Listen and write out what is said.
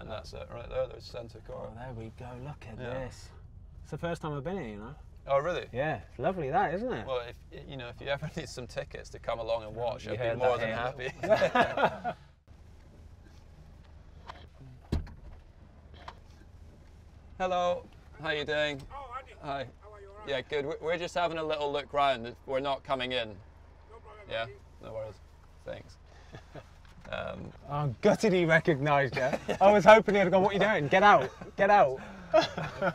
And that's it, right there, there's centre court. Oh, there we go, look at this. It's the first time I've been here, you know. Oh, really? Yeah, it's lovely that, isn't it? Well, if you know, if you ever need some tickets to come along and watch, I'd heard be more that than here. happy. Hello, how you doing? Oh, Andy. Hi. How are you? All right? Yeah, good. We're just having a little look round. We're not coming in. No problem. Yeah, Andy. no worries. Thanks. I'm gutted he recognised you. I was hoping he'd go, what are you doing? Get out, get out.